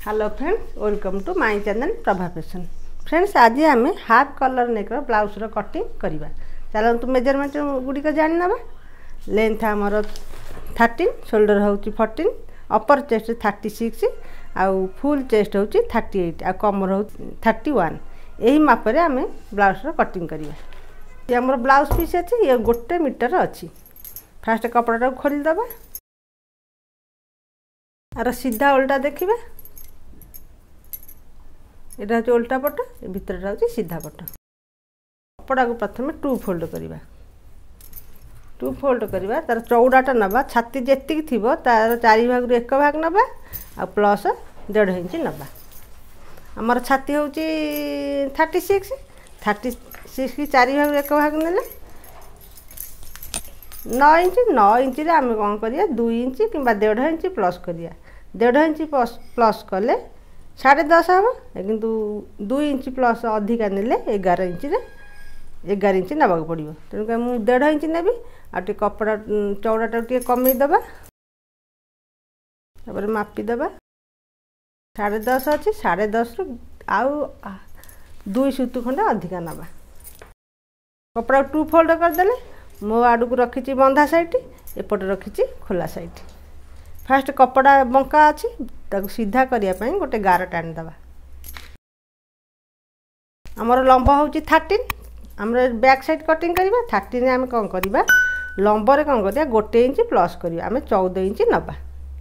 Hello friends, welcome to my channel Prabha fashion. Friends, आज आम half collar नेकर blouse cutting करवा। चलतु मेजरमेंट गुड़िक जानी ना। लेंथ आमर 13, शोल्डर हूँ 14, अपर चेस्ट 36, आउ फुल चेस्ट हूँ 38, आ कमर हूँ 31। यही मापरे आम ब्लाउज कटिंग करवा। ये आमर ब्लाउज पीस अच्छी, ये 1 मीटर अच्छी। फास्ट कपड़ा खोलीदबा, आर सीधा उल्टा देखिए। यहाँ हूँ उल्टा पट, भितर हूँ सीधा पट। कपड़ा को प्रथम 2 फोल्ड करवा। 2 फोल्ड करवा, तार चौड़ाटा नवा। छाती जी थी तार 4 भाग 1 भाग नवा, आ प्लस 1.5 इंच नवा। आमर छाती हूँ 36 की 4 भाग 1 भाग ने 9 इंच। 9 इंच आम कौन करिया 2 इंच कि 1.5 इंच प्लस करिया। 1.5 इंच प्लस कले 10.5 हम, किंतु 2 इंच प्लस अधिका नेले 11 इंच 11 इंच नवा पड़ो। तेणुक मुझे 1.5 इंच नेबी। आटे कपड़ा चौड़ाटा टे कमेदबा, तापर मापिदबा। 10.5 अच्छी, 10.5 रु आउ 2 सुतु खंडे अधिका नवा। कपड़ा 2 फोल्ड करदेले। मो आड़ को रखी बंधा साइड, एपटे रखी खोला साइड। फास्ट कपड़ा बंका अच्छी, ताको सीधा करने गोटे गार टाणीदबा। आमर लंब हूँ 13, आम बैक साइड कटिंग करवा। 13 आम कौन करवा लंबर कौन कर 1 इंच प्लस करवा। आम 14 इंच नवा।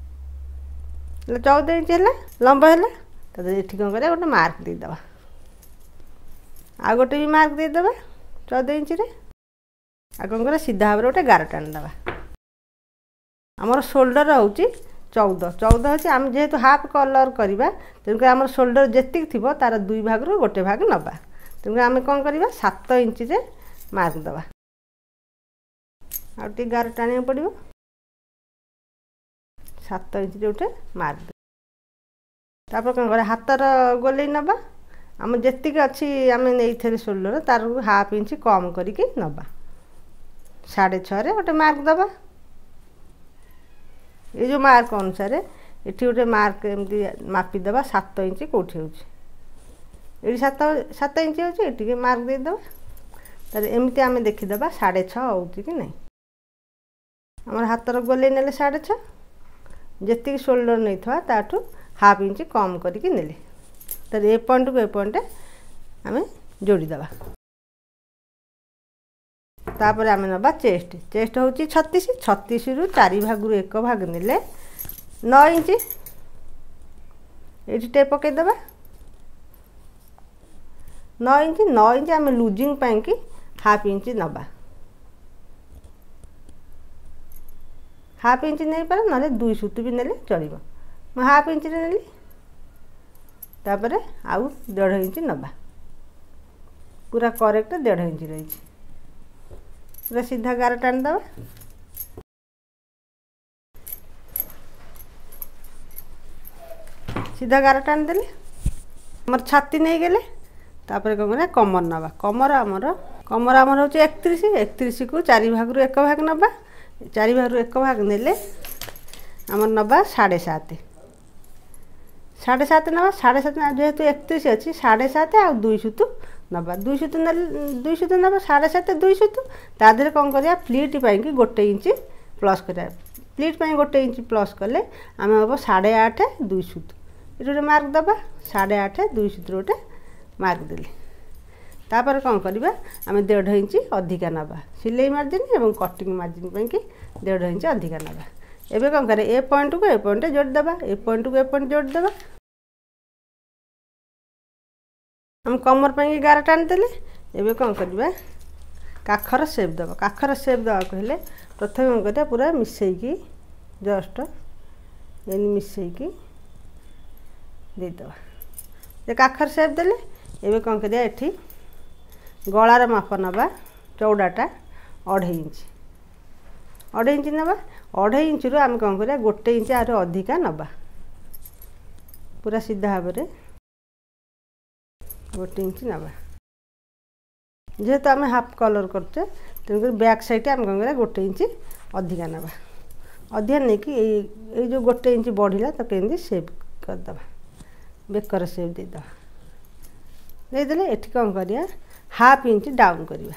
14 इंच है लंब है, ये कौन कर गोटे मार्क देदबा। आ गोटे भी मार्क देदबा 14 इंच रे। आ कौन कर सीधा भाव गोटे गार टाणीदबा। आमर शोल्डर हूँ 14 अच्छी। आम जेहेतु हाफ कलर करवा, तेणुक आम शोल्डर जी थी तार 2 भाग 1 भाग नवा। तेणुक आम कौन करवा 7 इंच मार्क दबा। आउ गार टाणी पड़ो। 7 इंच गोटे मार्क दे। तापर कौन कर हाथर गोले नवा। आम जी अच्छी आम नहीं शोल्डर तार हाफ इंच कम करके नवा। 6.5 गोटे मार्क दबा। ये जो मार्क अनुसार ये गोटे मार्क एमती मापिदबा। 7 इंच कौटी हो 7 इंच हो मार्क देदबा। तर एमती आम देखीदबा 6.5 हो कि नहीं। आम हाथर गोले ने 6.5, जी शोल्डर नहीं था ताठू हाफ इंच कम करके नेले। तर ए पॉइंट को ए पॉइंट आम जोड़ीदबा। तापर आम नवा चेस्ट। चेस्ट हूँ 36 रु 4 भाग 1 भाग नेले 9 इंच। ये टे पकईदबा 9 इंच। 9 इंच आम लुजिंग कि हाफ इंच नवा। हाफ इंच नहीं पारे ना 2 सुतु भी नेले चलो। मैं हाफ इंच नेली। तापर आउ 1.5 इंच नवा। पूरा करेक्ट 1.5 इंच रही। पूरा सीधा गार टाणीदबा। सीधा गार टाणीदेले आमर छाती नहीं गले। तापर कौन कर कमर नवा। कमर आमर हूँ 31 को 4 भाग 1 भाग नवा। 4 भाग 1 भाग नेले आमर नवा 7.5। 7.5 नवा। 7.5 जेहेतु 31 अच्छी 7.5 आ 2 सुतु नवा। 2 सुतु नवा 7.5 2 सुतु। तादेह कौन कर फ्लिट पाई 1 इंच प्लस कर। फ्लिट पाई 1 इंच प्लस कले आम हम 8.5 2 सुतु। ये गोटे मार्क दबा। 8.5 2 सुतु गोटे मार्क देले। तापर कौन करवा आम 1.5 इंच अधिका नवा। सिलाई मार्जिन और कटिंग मार्जिन कि 1.5 इंच अधिका नवा। एबे कौन करे ए पॉइंट को ए पॉइंट जोड़ीदबा। ए पॉइंट को ए पॉइंट जोड़ीदबा। हम कमर पर गार टाणीदेले। एबे कौन करवा काखर सेप दबा। काखर सेप दवा कहले प्रथम कौन कर पूरा मिसेकी जस्ट ये मिसेकी देदबा। ये काखर सेप देले। एबे कौन कर एठी गलार माप नवा। चौड़ाटा 2.5 इंच। 2.5 इंच नवा। 2.5 इंच रु आम कौन कर 1 इंच आर अधिका नवा। पूरा सीधा भाव 1 इंच नवा। जेहेतु आम हाफ कलर करते तेणुक बैक साइड आम कौन कर 1 इंच अधिका नवा। अधिका नहीं कि जो 1 इंच बढ़ला तो केमती सेप करदबा। बेकर सेप देदेले एठी कौन करिया हाफ इंच डाउन करिया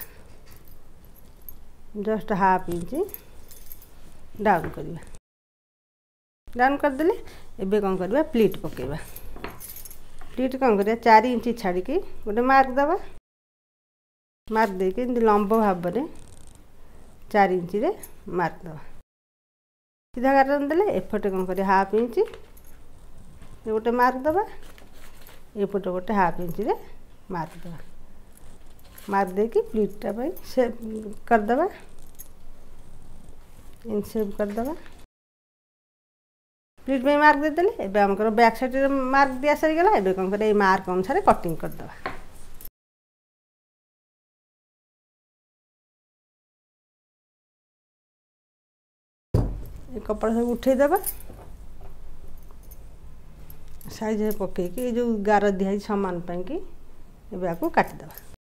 जस्ट हाफ इंच डाउन करिया डाउन करदेले एबे कौन करिया प्लीट पकेबा प्लीट कौन करिया 4 इंच छाड़ी की गोटे मार्क दबा मार्क देके लंब भाव में 4 इंच रे मार्क दबा सीधा काटन देले एपटे कौन करिया हाफ इंच गोटे मार्क दबा एपटे गोटे हाफ इंच रे मार्क दबा मार्क देकी प्लीटा पे सेप करदबा इन सेप करदबा प्लीट में मार्क देदेले एबे हमकर बैक साइड रे मार्क दिया सरी गला एबे कौन करे मार्क अनुसार कटिंग करदबा कपड़ा सब उठे देबा साइज पके कि जो गार दिया सामान पाई कि एबे आको काटी देबा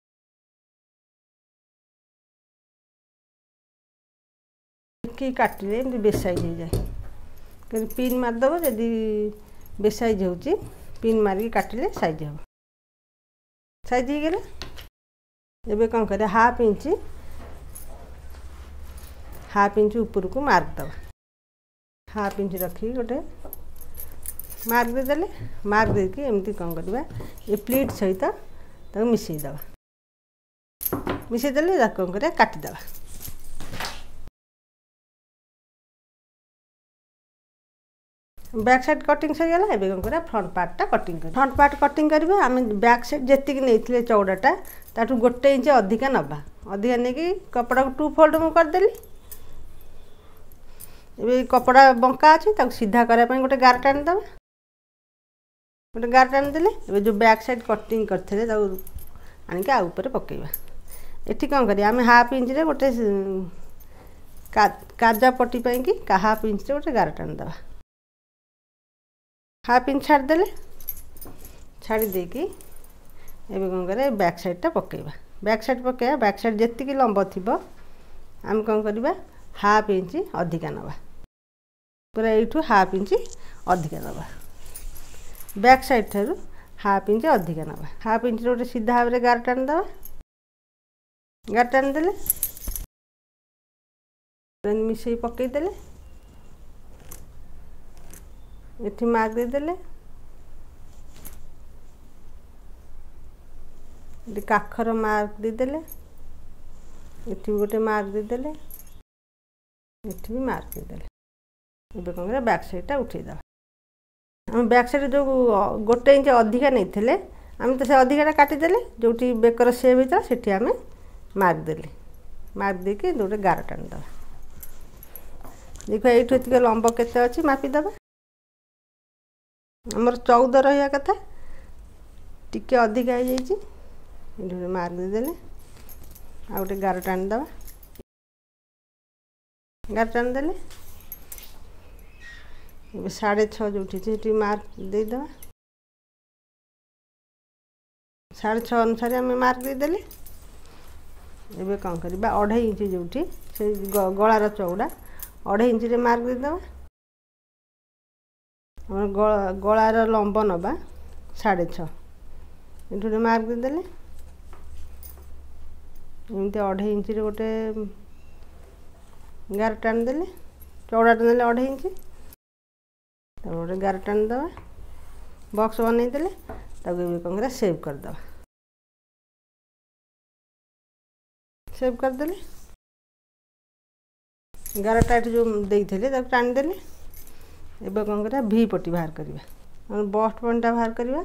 कि काटिले एमती बेसाइज हो जाए कहीं पिन मारदेव जदि बेसाइज होची पिन मारिक काटिले साइज हो साइज हो गला एबे कौन करे हाफ इंच ऊपर को मार्क दबा हाफ इंच रखी गोटे मार्क देदेले मार्क देके एमती कौन करवा ये प्लीट सहित मिसई दबा मिसई देले कौन कर काटिदेबा बैक साइड कटिंग सहीगला एबे कौन कर फ्रंट पार्टा कटिंग कर फ्रंट पार्ट कटिंग करबा आम बैक साइड जेतिक नहीं चौड़ाटा ताठू 1 इंच अधिका नबा अधिका नहीं कपड़ा को 2 फोल्ड मु करदेली ए कपड़ा बंका अच्छी सीधा करने गोटे गार टाणी दबा गोटे गार टाणी देले ए जो बैक साइड कटिंग करते आणिक आउपर पकेबा एठी कौन करिया आम हाफ इंच रे गोटे काजा पट्टी पाई कि हाफ इंच रे गोटे गार टाणी दबा हाफ इंच छाड़देले छाड़ी देकी एबे कौन करे बैक साइडटा पकेबा बैक साइड पकेबा बैक साइड जेतिकी लंब थिबो आम कौन करबा हाफ इंच अधिका नबा पूरा यू हाफ इंच अधिका नबा बैक साइड ठारू हाफ इंच अधिका नबा हाफ इंच गोटे सीधा भाव में गार टाणी दबा गार टाणी देले मिसई पकईदेले एठी मार्क देदेले काखर मार्क देदेले एठी गोटे मार्क देदेले एठी भी मार्क देदेले एबे कौन कर बैक साइडटा उठेदेबा आम बैक साइड जो 1 इंच अधिका नहीं थे आम तो से अधिकाटा काटिदेले जो बेकर सेप होता से आम मार्क देले मार्क देके गोटे गार टाणी दबा देख ये लंब केते अच्छी मापिदेबा आमर 14 रहा कथा टिके अधिका हो मार्क देदेले आ गोटे गार टाणी दबा गार टाणी देले 6.5 जो मार्क देदेबा 6.5 अनुसार आम मार्क देदेले एबे कौन करबा 2.5 इंच जो से गलार चौड़ा 2.5 इंच रे मार्क देदेबा गलार लंब नबा 6.5 ये मार्क देदेले एमती 2.5 इंच रे गोटे गार टाणी देले चौड़ाटा नेले 2.5 इंच गोटे गार टाणी दबा बॉक्स बनईदेले कौन कर सेव करदे सेव करदेले गारटा जो देते टाणी देले एबे कौन कर भी पट्टी बाहर करवा बस्ट पॉइंटा बाहर करवा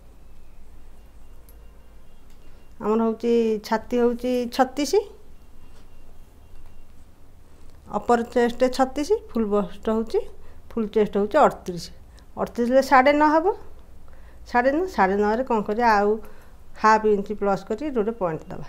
आमर हूँ छाती हूँ 36 अपर चेस्ट 36 फुल बस्ट हूँ फुल चेस्ट हूँ 38 38 9.5 हम 9.5 9.5 कौन कर आउ हाफ इंच प्लस कर गोटे पॉइंट दबा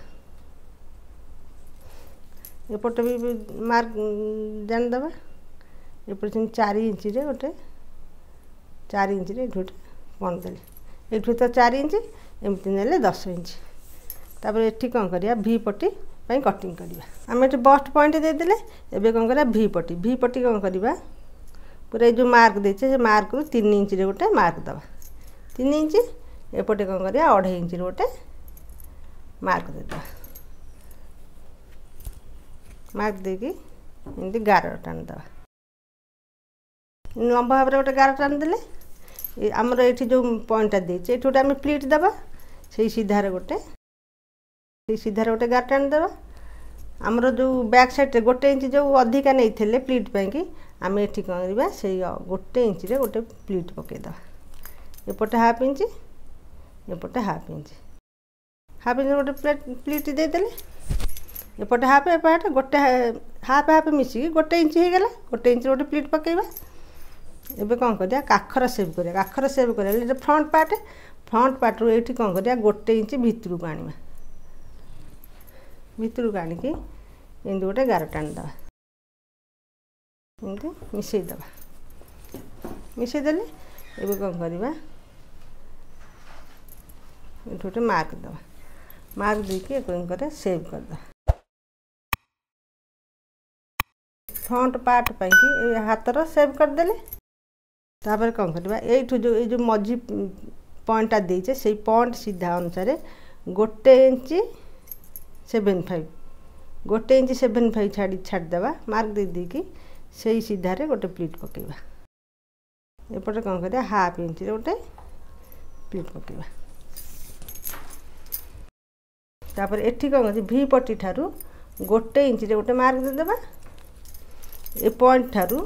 एपटे भी मार्क जानीदबा एपटे 4 इंच रे गोटे 4 इंच रे गोटे पॉइंट देले ये तो 4 इंच एमती नेले 10 इंच तापर एठी कौन करिया भी पट्टी पाई कटिंग करवा आम ये बस्ट पॉइंट देदेले एबे कौन करिया भी पट्टी कौन करवा पूरा जो मार्क देचे से मार्क रु 3 इंच रे गोटे मार्क दबा 3 इंच एपटे कौन करिया 2.5 इंच गोटे मार्क देता मार्क देकी एमती गार टाणीद लंबा भाव गोटे गार टाणीदे आमर ये जो पॉइंटा देचे ये गोटे आम प्लीट दबा से सीधार गोटे गार टाणीद आमर जो बैक साइड गोटे इंच जो अधिका नहीं थे प्लीट पाई आम ये कौन करवा से गोटे इंच रे गोटे प्लीट पकईद एपटे हाफ इंच एपटे हाफ इंच गोटे प्लीट देदेले एपटे हाफ एपटे गोटे हाफ हाफ मिसिकी गोटे इंच हो गला गोटे इंच गोटे प्लीट पकईबा एबे कौन करिया काखर सेव करिया फ्रंट पार्ट रू ये कौन करिया गोटे इंच भितर को आनिबा भितर को आनिकी एमती गोटे गार टाणीद एमती मिसईदेले एबे कौन करवा ये गोटे मार्क दबा मार्क देके कौन करे सेव करद फ्रंट पार्ट पाई हाथर सेव करदेले तापर कौन करवा एठू जो ये मझी पॉइंटा देचे से पॉइंट सीधा अनुसार गोटे इंच 7.5 गोटे इंच 7.5 छाड़देवा मार्क दे देकी से सीधारे गोटे प्लीट पकईबा एपटे कौन करिया हाफ इंच गोटे प्लीट पकईबा तापर एठी कौन कर भी पट्टी ठारू गोटे इंच गोटे मार्क देदेबा ए पॉइंट ठारू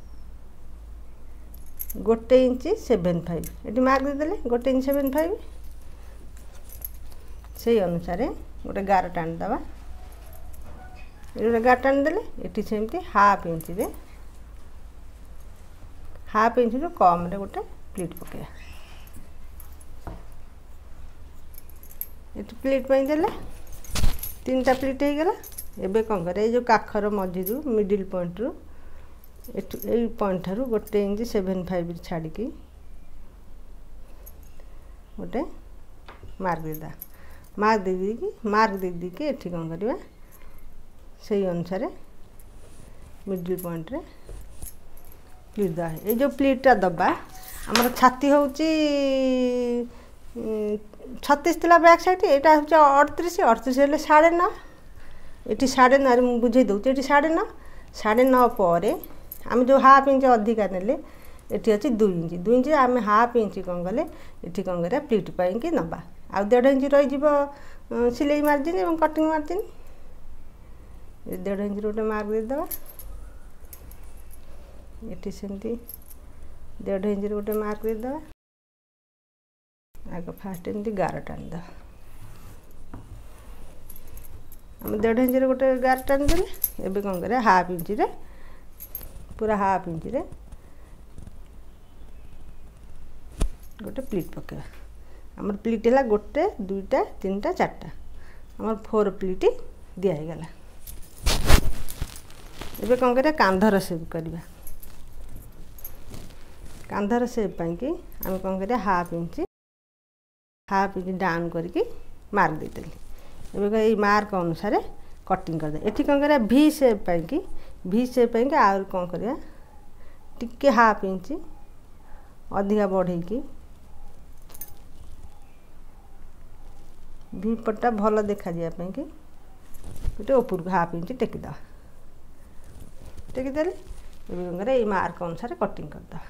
गोटे इंच 7.5 ये मार्क देदेले गोटे इंच 7.5 से अनुसार गोटे गार टाणीदबा गोटे गार टाणीदेले ये सेमती हाफ इंच रू कम रे गोटे प्लीट पकईया ये प्लीट पाई देले 3टा प्लीट हो गला एबे कौन करे जो काखर मझी रू मिडिल पॉइंट रू ये पॉइंट ठारू गोटे इंच 7.5 छाड़ी गोटे मार्क देदा मार्क दे देकी ये कौन करवा से अनुसार मिडिल पॉइंट रे प्लीट दबा ये जो प्लीटा दबा आमर छाती हूँ 36 थिला बैक साइड यहाँ हूँ 38 हेल्ले 9.5 ये 9.5 बुझे दूसरी ये 9.5 9.5 पर आम जो हाफ इंच अधिका नेले ये अच्छी 2 इंच आम हाफ इंच कौन कले ये कौन कर प्लीट पाई नवा आ 1.5 इंच रही सिलाई मार्जिन और कटिंग मार्जिन 1.5 इंच गोटे मार्क देदेबा ये सेमती 1.5 इंच गोटे मार्क देदेबा आग फास्ट एमती गार टाणीद आम 1.5 इंच गोटे गार टाणीदेले एबे कौन कर हाफ इंच रे पूरा हाफ इंच रे गोटे प्लीट पकईबा आमर प्लीट है गोटे 2टा 3टा 4टा आमर 4 प्लीट दिगला एबे कौन कर कांधर सेव करवा कांधर सेव पाई आम कौन कर हाफ इंच डाउन करके मार्क देदेली एबे ये मार्क अनुसार कटिंग करदे एठी कौन कर भी सेप पाई आउर कौन करवा टिके हाफ इंच अधिका बढ़ेकी भी पट्टा भल देखा जाए कि गोटे ऊपर को हाफ इंच टेकीद टेकीदेले कौन कर ये मार्क अनुसार कटिंग करद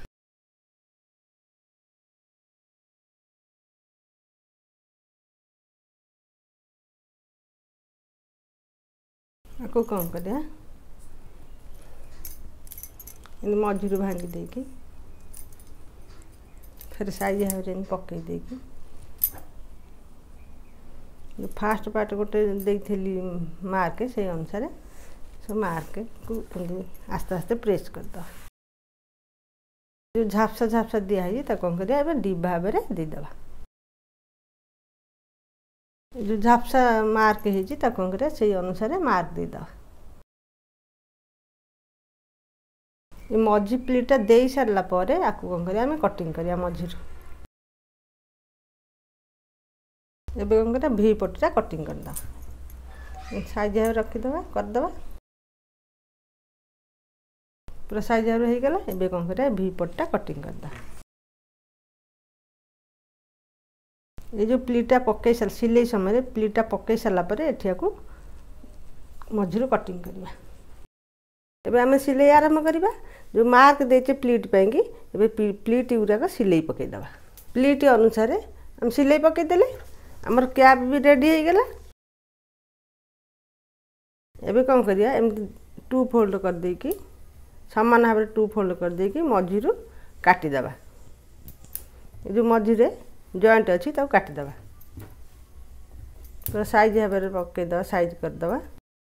आपको कौन कर मझीरू भांगी देकी फिर साइज भाव पकई देकी फास्ट पार्ट गोटे देली मार्क से अनुसार सब मार्क को आस्ते आस्ते प्रेस करद जो झापसा दिखाई कौन कर डी भाव में देदेबा जो झापसा मार्क होती कौन कर से अनुसार मार्क देदेबा ये मझी प्लीटा दे सारा पर आपको कौन कर कटिंग करिया मझीरू एबे कौन कर भी पट्टा कटिंग करदा साइज भाव रखीदबा करदबा पूरा साइज भाव हो गला एबे कौन कर भी पट्टा कटिंग करदा। ये जो प्लीटा पकई सार सिले समय प्लीटा पकई सारापर एठिया को मझिरू कटिंग करवा। एबे आम सिले आरंभ करवा। जो मार्क देचे प्लीट पाई एबे प्लीट गुराक सिले पकईदे। प्लीट अनुसार हम सिले पकईदे आमर कैप भी रेडी हो गला। एबे कौन करिया एमती 2 फोल्ड कर देकी समान भाव 2 फोल्ड कर देकी मझिरू काटिदेबा। जो मझिरे जॉइंट अच्छी ताको काटिदेबा। तो साइज भाव पकईदे साइज करदे।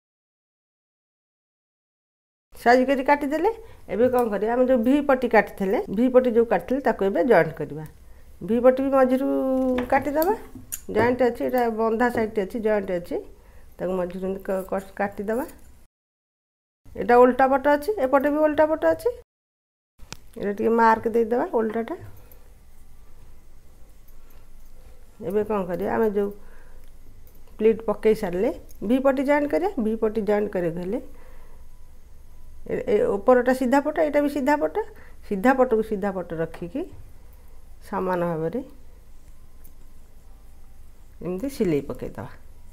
साइज करी काटिदेले एबे कौन करिया हम जो वी पट्टी काटिले वी पट्टी जो काटिले ताको एबे जॉइंट करवा। वी पट्टी भी मझिरू काटिदेबा। जॉइंट अच्छी एटा बंधा साइड अच्छी जॉइंट अच्छी ताको मझिरू काटिदेबा। एटा उल्टा पट अच्छी एपटे भी उल्टा पट अच्छी एटा टिके मार्क देदेबा उल्टाटा। एबे कौन करिया आम जो प्लीट पकई सारे वी पट्टी जॉइंट करिया। वी पट्टी जॉइंट करे गले ऊपरटा सीधा पट एटा भी सीधा पट को सीधा पट रखिकी सामान भाव एमती सिले पकईदे।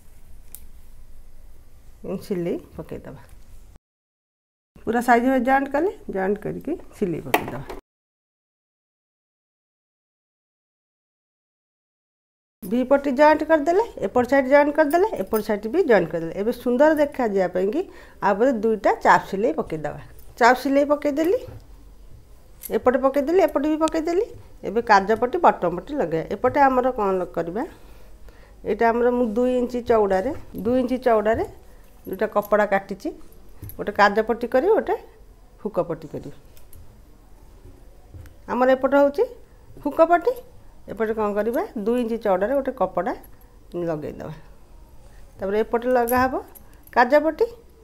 सिले पकईदे पूरा साइज में जॉइंट कले जॉइंट करके सिले पकईदे। वी पट्टी जॉइंट करदेले एपट साइड जॉइंट करदेले एपट साइड भी जॉइंट करदेले। एबे सुंदर देखा जाए कि आपर दुईटा चाप सिले पकईदे। चाप सिले पकईदेली एपटे पकईदेली एपटे भी पकईदेली। एबे काज पट्टी बटम पट्टी लगे एपटे आमर कौन करवा यहाँ आमर मु 2 इंच चौड़ारे 2 इंच चौड़ारे दुटा कपड़ा काटिची गोटे काज पट्टी करी गोटे हुक पट्टी करी। आमर एपट होची हुक पट्टी एपटे कौन करवा 2 इंच चौड़ारे गोटे कपड़ा लगेदे। तापर एपटे लगा हबो काज पट्टी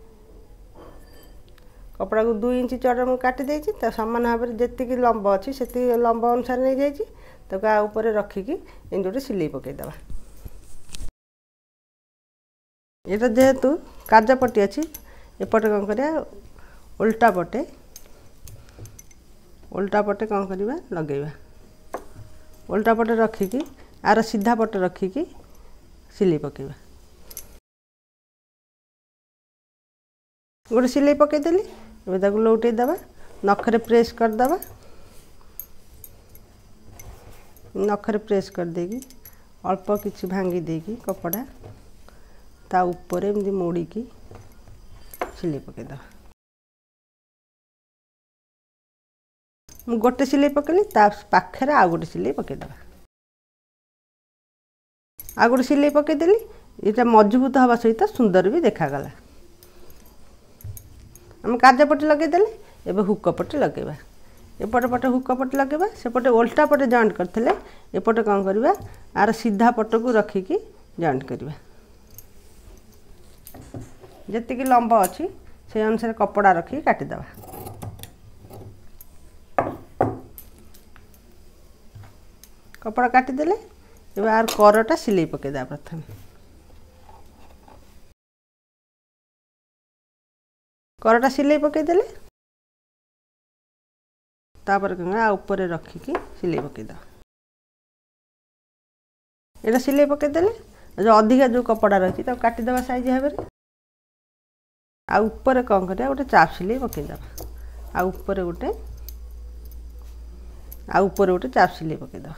कपड़ा को 2 इंच चौड़ा मुझे काटी देछि ता समान भाव में जी लंब अच्छी से लंब अनुसार नहीं जाइए ताको ऊपर रखिकी एमती गोटे सिले पकईदे। ये जेहेतु काज पट्टी अच्छी एपटे कौन करिया उल्टा पटे कौन करवा लगेवा। उल्टा पटे रखिकी आर सीधा पटे रखिकी सिले पकेवा। गोटे सिले पकईदेली एबे ताको लौटे देबा नखरे प्रेस करदेबा। नखरे प्रेस कर देगी अल्प किछि भांगी देगी कपड़ा ता ऊपर एमती मोड़ीकी सिले पकईदे। गोटे सिले पकईली ता पाखरे आ गोटे सिले पकईदे। आ गोटे सिले पकईदेली ये मजबूत हवा सहित सुंदर भी देखागला। आम काज पट्टी लगेदेले एबे हुक पट्टी लगेबा। एपटे पटे हुक पट्टी लगेबा सेपटे उल्टा पटे जॉइंट करथिले एपटे कौन करवा आर सीधा पट को रखिकी जॉइंट करवा। जेतिकी लंब अच्छी से अनुसार कपड़ा रखी काटिदेबा। कपड़ा काटिदेले एबे आर करटा सिले पकईदे। प्रथम करटा सिले पकईदेले तापर आ ऊपर रखिकी सिले पकईदे। एटा सिले पकईदेले जो अधिका जो कपड़ा रही है काटिदेबा साइज भाव में। आ ऊपर कौन करिया गोटे चाप सिले पकईदेबा। आ ऊपर गोटे चाप सिले पकईदेबा।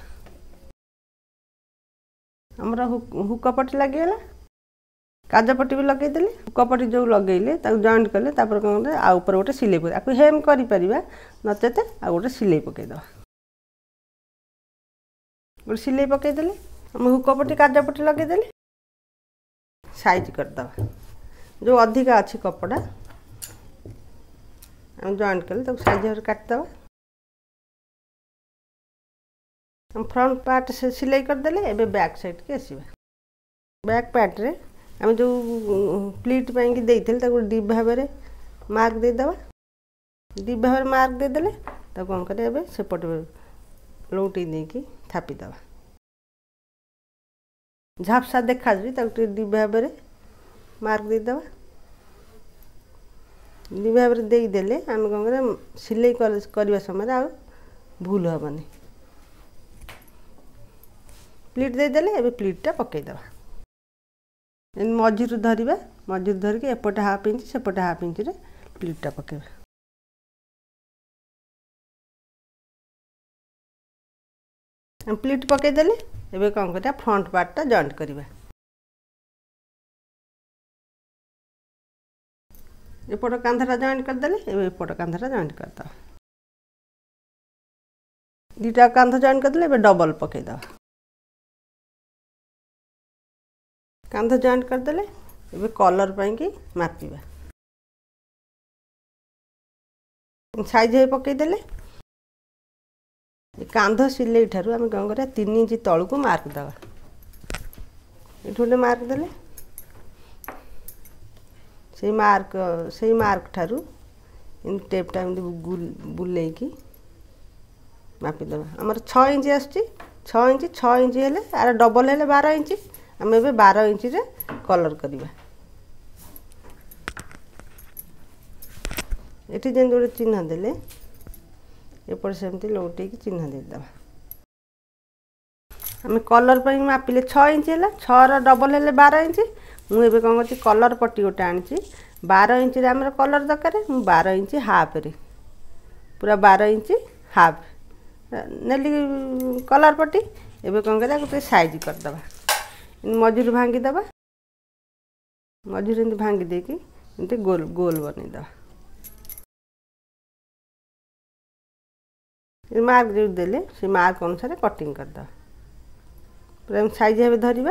हमर हुक पट्टी लगे काज पट्टी भी लगेदेली हुक पट्टी जो लगेले जॉइंट कले तापर कौन आ ऊपर गोटे सिले पकई आपको हेम करि परिबा नचेते आ गोटे सिले पकईदेबा। गोटे सिले पकईदेले हम हुक पट्टी काज पट्टी लगेदेली साइज करदेबा। जो अधिका अच्छी कपड़ा हम जॉइंट कले ताको साइज भाव काटिदेबा। हम फ्रंट पार्ट से सिलाई करदेले एबे बैक साइड के आसीबा। बैक पार्ट रे हम जो प्लीट पाई देइथिल ताको डीप भाव में मार्क देदेबा। डीप भाव में मार्क देदेले ताको कौन करे एबे सेपट लौटी देकी थापीदेबा। झापसा देखा जी ताको डीप भाव में मार्क देदेबा। डीप भाव में देदेले आम कौन करे सिलाई करने समय आ भूल हेबनी। प्लीट देदेले एबे प्लीटा पकईदेवा मझीरू धरिबा मझीरू धरिकी एपटे हाफ इंच सेपटे हाफ इंच रे प्लीटा पकेबा प्लीट पकईदेले एबे कौन करिया फ्रंट पार्टटा जॉइंट करिबा एपट कांधटा जॉइंट करदेले एबे एपट कांधटा जॉइंट करदवा दुटा कांध जॉइंट करदेले एबे डबल पकईदवा कांध जॉइंट करदेले एबे कलर पाई की मापिबा साइज हे पकईदेले कांध सिलाई ठारू आम कौन कर 3 इंच तलू को मार्क दवा ये मार्क देले से मार्क ठारू टेपटा बुले मापिदेवा आमर 6 इंच आसुची 6 इंच हेले आर डबल हेले 12 इंच आम ए 12 इंच रे कलर करवा ये जेन गोटे चिन्ह देले एपट सेमती लौटे चिन्ह देदेवा आम कलर पर मापिले 6 इंच है 6 डबल है 12 इंच मुझे कौन कर कलर पट्टी गोटे आनी 12 इंच आम कलर दरकार मु 12 इंच हाफ रे पूरा 12 इंच हाफ नेली कलर पट्टी एबे कौन कर गोटे साइज करदवा मझीरू भांगीदवा मझीरू एमती भांगी देकी एमती गोल गोल बनईदवा मार्क जो देले से मार्क अनुसार कटिंग करदवा पूरा साइज हे धरिबा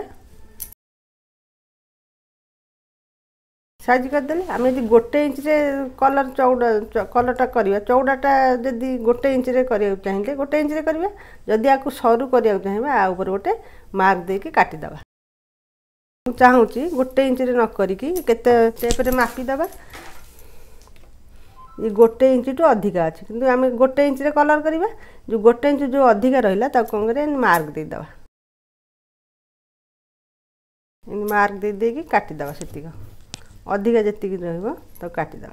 साइज करदेले आम यदि गोटे इंच रे कलर कलरटा करवा चौड़ाटा जदि गोटे इंच रे करिया चाहिए गोटे इंच रे करवा जदि आपको सरू करिया चाहिए आ ऊपर गोटे मार्क देके काटिदवा चाहूँगी गोटे इंच रे न करिकी केते टेप रे मापिदवा ये गोटे इंच टू अधिका अच्छे किंतु आम गोटे इंच रे कलर करवा जो गोटे इंच जो अधिका रहा कौन कर मार्क देदेवा मार्क दे देकी काटिदवा से अधिका जी रहा काटिदवा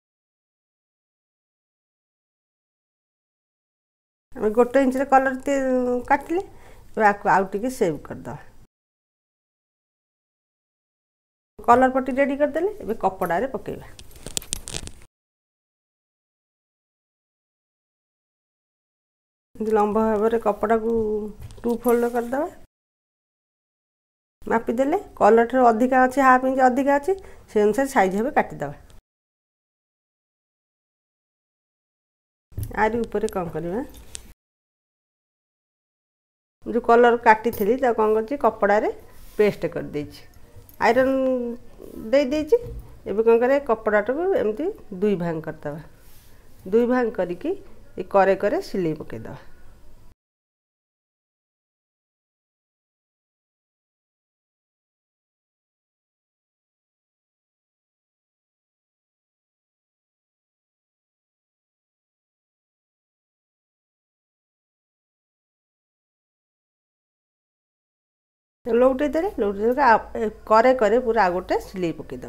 आम गोटे इंच रे कलर काटिले आउ टे सेव करदवा कलर पट्टी रेडी करदेले एबे कपड़ा रे पकेबा लंबा भाव में कपड़ा को 2 फोल्ड करदवा मापिदेले कलर ठार अधिका अच्छे हाफ इंच अधिका अच्छे से अनुसार साइज हे काटिदवा आरी ऊपर कौन करवा जो कलर काटी थी कौन कर कपड़ा रे पेस्ट कर देछि आयरन दे देछि एबे कौन करे कपड़ाटा को एमती 2 भाग करदवा 2 भाग करिकी करे करे सिलाई पकईदवा लौटे दे करे करे पूरा आ गोटे सिलाई पकईदवा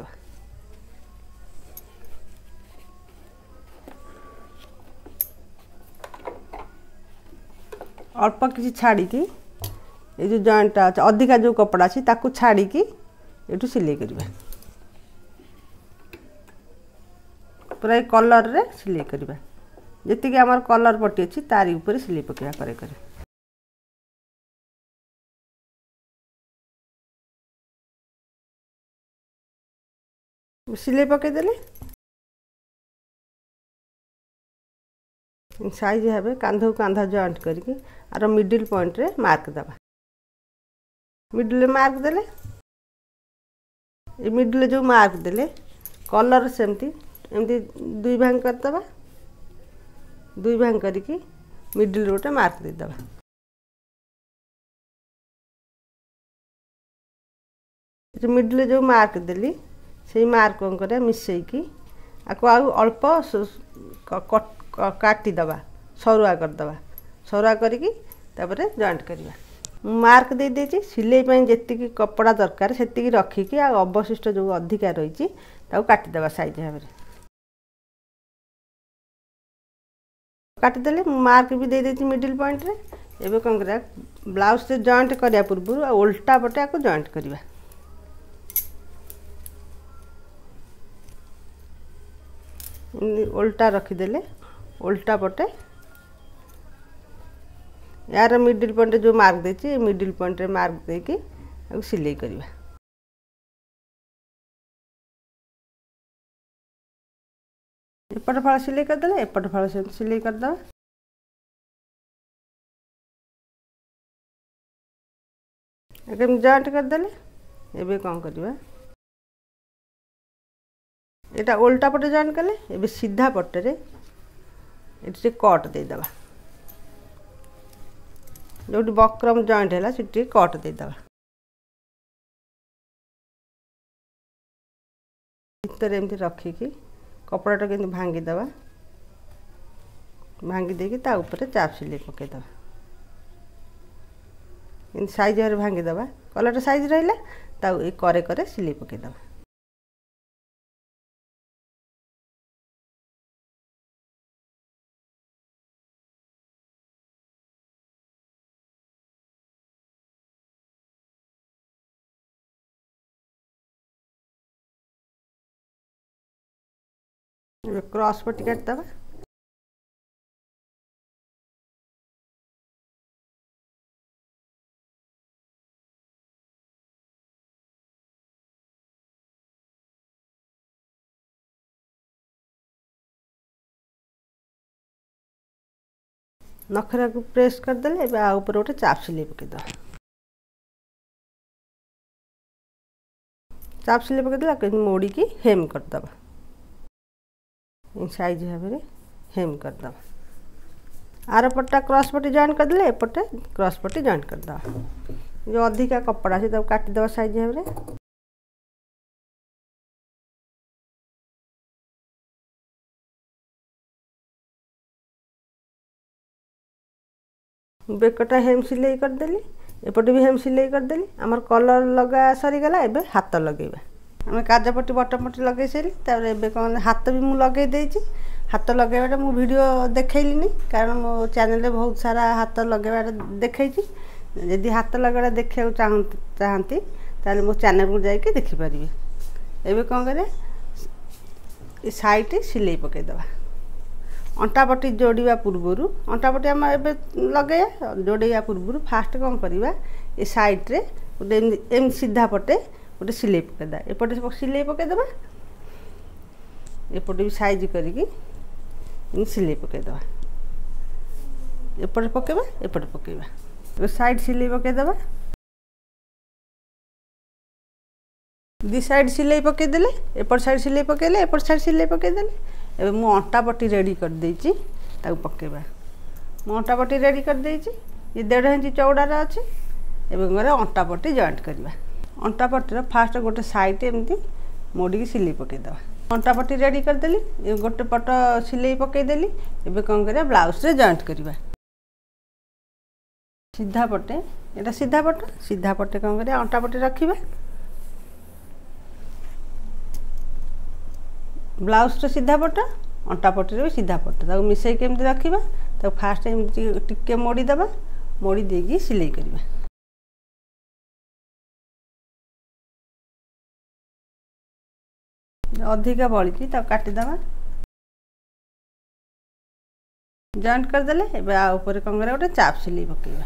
अल्प किसी छाड़ी ये जो जॉइंट अधिका जो कपड़ा अच्छी ताकू छाड़ी ये सिलाई करवा पूरा कलर रे सिलाई करवा जी आम कलर पट्टी अच्छी तारी ऊपर सिलाई पकड़ा करे करे सिलाई पकईदेले साइज हे कांध को कांध जॉइंट करके आर मिडिल पॉइंट रे मार्क दवा मिडिल मार्क देले ये मिडिल जो मार्क देले कलर सेमती एमती 2 भाग करदवा 2 भाग करके मिडिल गोटे मार्क देदवा जो मिडिल जो मार्क देली से मार्क कौन कर मिसेकी आपको अल्प काटिदवा सरुआ करदवा सरुआ करके जॉइंट करवा मार्क दे देछि सिलाई जी कपड़ा दरकार से रखिकी अवशिष्ट जो अधिका रही काटिदवा साइज भाव काटिदेले मार्क भी दे देछि मिडिल पॉइंट रे एबे कौन करा ब्लाउज से जॉइंट करिया पूर्व उल्टा पटे को जॉइंट करवा उल्टा रखीदे उल्टा पटे यार मिडिल पॉइंट जो मार्क देती मिडिल पॉइंट मार्क देकी सिलाई करवा एपट फाड़ सिलाई करदे एपट फाड़ से सिलाई करदे जॉइंट करदे एबे कौन करवा एटा उल्टा पटे जॉइंट कले एबे सीधा पटे रे एटी कट देदेबा जो बक्रम जॉइंट है से कट देदेबा भीतर एमती रखिकी कपड़ा के भांगीदे भांगी देकी ता ऊपर चाप सिलाई पकईदे साइज भाई भांगीदे कलर साइज रहा ता करे करे सिलाई पकईदे क्रॉस पट्टी काटदे नखरा को प्रेस करदे ऊपर गोटे चाप सिलाई पकईदे चाप सिलाई पकईदे मोड़ी की हेम करदे साइज भाव हेम करदे आर पट्टा क्रॉस पट्टी जॉइंट करदे एपटे क्रॉस पट्टी जॉइंट करदे जो अधिका कपड़ा से काटिदे साइज भाव बेकटा हेम सिलाई करदेली एपटे भी हेम सिलाई करदेली आमर कलर लगा सरीगला एबे हाथ लगेबा आम काजपट्टी बटम पट्टी लगे सारी तापर कौन हाथ भी मुझे लगे देती हाथ लगेबाटा मु वीडियो देखैली कारण मो चैनल रे बहुत सारा हाथ लगेबाटा देखई यदि हाथ लगेबाटा देखा चाहती ताले मो चैनल को जाके देखिपारे एबे कौन करे साइड सिलाई पकईदे अंटा पट्टी जोड़ा पूर्वर अंटा पट्टी आम ए लगे जोड़ा पूर्व फास्ट कौन करवा ये साइड रे गोटे एम सीधा पटे गोटे सिलाई पकईदे एपटे सिलाई पकईदे एपटे भी साइज करी सिलाई पकईदे एपटे पकेबा एपटे पकेबा साइड सिलाई पकईदे दी साइड सिलाई पकईदे एपट साइड सिलाई पकईले एपट साइड सिलाई पकईदे एबे मु अंटा पट्टी रेडी कर देची ताकू पकेबा मु अंटा पट्टी रेडी कर देची ये 1.5 इंच चौड़ार अच्छे एबे गरे अंटा पट्टी जॉइंट करवा अंटा पट्टीर फास्ट गोटे साइड एमती मोड़ी सिलाई पकईदे अंटा पट्टी रेडी करदेली ये गोटे पट सिलाई पकईदेली एबे कौन करिया ब्लाउज रे जॉइंट करवा सीधा पटे एटा सीधा पटे कौन करिया अंटा पट्टी रखिबा ब्लाउज रे सीधा पट अंटा पट्टी भी सीधा पट ताको मिसई केमती रखिबा ताको फास्ट एमती टिके मोड़ी दबा मोड़ी देगी सिलाई करवा अधिका बड़ी काटिदेबा जॉइंट करदे एबे आ ऊपर कौन करा गोटे चाप सिलाई पकईबा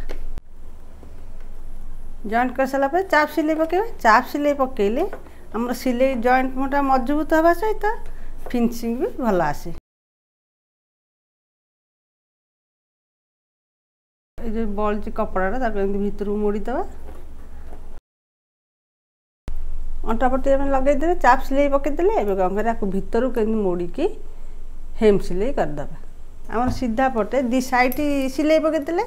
जॉइंट कर सारा चाप सिलाई पकईबा चाप सिलाई पकईले हमर सिलाई जॉइंट मोटा मजबूत हवा सहित फिनिशिंग भी भल आसे ये बल्ची कपड़ा भीतर मोड़ीदे अंटा पट्टी लगे चाप सिलाई पकईदे एवं कौन कर भीतर के मोड़ी की हेम सिलाई करदे आम सीधा पटे दी साइड सिलाई पकईदे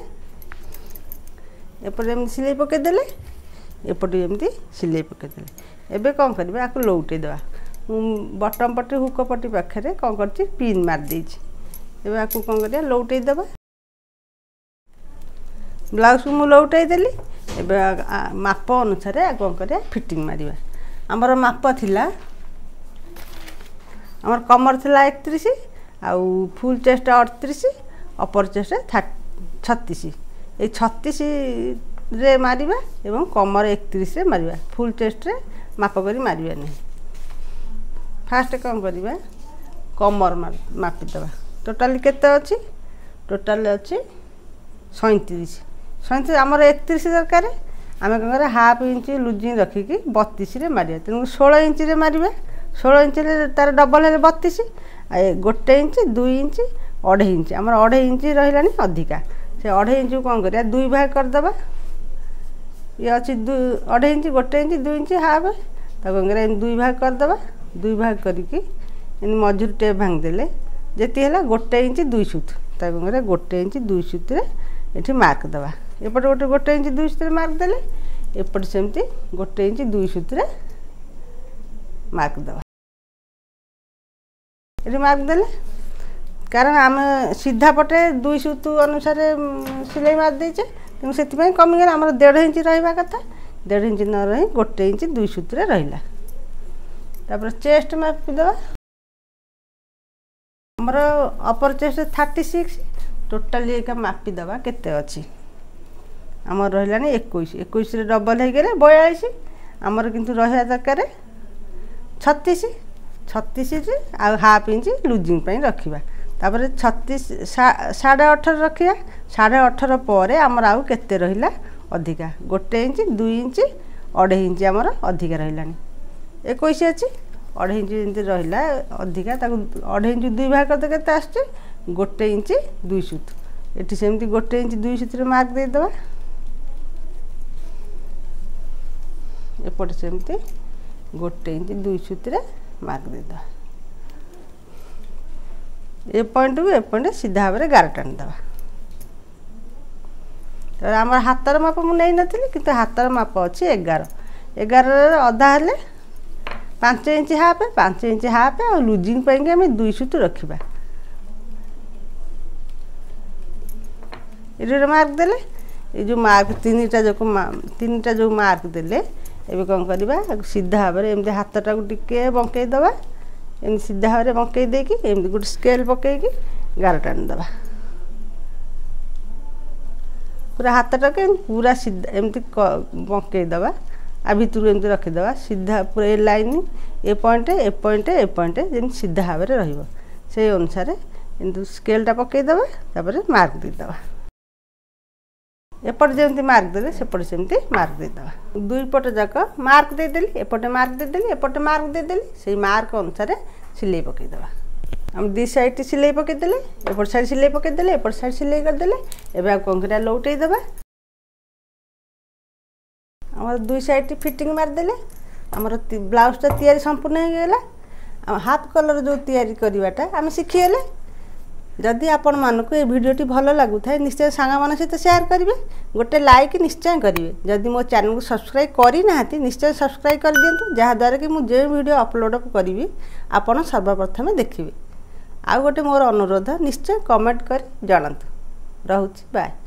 एपटे एम सिलाई पकईदे एपटे एमती सिलाई पकईदे एबे कौन करवा आपको लौटे देवा बटम पट्टी हुक पट्टी पाखे कौन कर पिन मार देबे आपको कौन कर लौटे देवा ब्लाउज को मुझे लौटे देली एबे माप अनुसार कौन कर फिटिंग मारिबा आमर माप थिला आमर कमर थिला 31 आउ फुल चेस्ट 38 अपर चेस्ट 36 ये 36 रे मारिबा एवं कमर 31 रे मारिबा फुल चेस्ट रे माप करी मारिबा नहीं। फास्ट कौन करवा कमर मापी दबा टोटाली केते अछि टोटाल अछि 37 आमर 31 दरकार आम कौन कर हाफ इंच लुजिंग रखिकी 32 रे मारिया तेणु 16 इंच रे मारिबा 16 इंच रे तार डबल है 32 1 इंच 2 इंच 2.5 इंच आमर 2.5 इंच रहिलानी अधिका से 2.5 इंच कौन करिया दुई भाग करदबा ये अच्छी 2.5 इंच 1 इंच 2 इंच हाफ कौन कर दुई भाग करदबा दुई भाग करके मझुर टेप भांगदेले जी है 1 इंच 2 सुत कौन कर 1 इंच 2 सुत ये मार्क दबा एपटे गोटे 1 इंच 2 सुत मार्क देले एपटे सेमती 1 इंच 2 सुत मार्क दबा ये मार्क देले कारण आम सीधा पटे 2 सुत अनुसार सिलाई मार देचे तेणु से कमिगला आम 1.5 इंच रहा कथा 1.5 इंच न रही 1 इंच 2 सुत रहा तापर चेस्ट मापिदेवा आमर अपर चेस्ट 36 टोटाली एक मापिदेवा केते अछि आमर रहिलानी 21 रे डबल हो गले 42 आमर किंतु रहा दरकार 36 रे आ हाफ इंच लुजिंग पई रखिबा तापर 36 18.5 रखिया 18.5 पर आमर आउ केते रहिला अधिका 1 इंच 2 इंच 2.5 इंच आमर अधिका रहिलानी 21 अच्छी 2.5 इंच जमी रहा अधिका 2.5 इंच दुई भाग करते केते आसছে 1 इंच 2 सुत ये सेमती 1 इंच 2 सुत मार्क देदेवा एपटे सेमती 1 इंच 2 सुत मार्क देदेवा ए पॉइंट को ए पॉइंट सीधा भाव में गार टाणीदेवा तो आम हाथर माप मुझे नहीं कि हाथर माप अच्छी 11 अधा हेले 5 इंच हाफ और लुजिंग पाई आम 2 सुत रखा ये मार्क देले ये जो मार्क तीन टा जो मार्क देले ये कौन करवा सीधा भाव में एमती हाथटा को टिके बंकईदबा एम सीधा भाव में बंकई देकी एमती गोटे स्केल पकईकी गार टाणीदेवा पूरा हाथटा के पूरा सीधा एमती बंकईदबा आ भितर एमती रखीदे सीधा पूरा A line A point A point A point जमी सीधा भाव में रही अनुसार एमती स्केलटा पकईदे तापर मार्क देदेवा एपटे जमी मार्क देले सेपटे सेमती मार्क देदेवा दुई पट जाक मार्क देदेली एपटे मार्क देदेली एपटे मार्क देदेली से मार्क अनुसार सिलाई पकईदेवा हम दी साइड सिलाई पकईदेले एपट साइड सिलाई पकईदेले एपट साइड सिलाई करदेले एबे कौन कर लौटईदेवा आमर 2 साइड फिटिंग मारदेले आमर ब्लाउजटा तैयारी संपूर्ण हो गला हाफ कलर जो तैयारी करवाटा आम शिखीगले जदि आपण मानक ये भिडियोटी भल लगुए निश्चय सांग मान सहित शेयर करेंगे गोटे लाइक निश्चय करेंगे जदि मो चैनल को सब्सक्राइब करना निश्चय सब्सक्राइब कर दिंतु जहाँद्वारा कि मुझे वीडियो अपलोड करी आपण सर्वप्रथम देखिए आउ गोटे मोर अनुरोध निश्चय कमेंट कर जनातु रोचे बाय।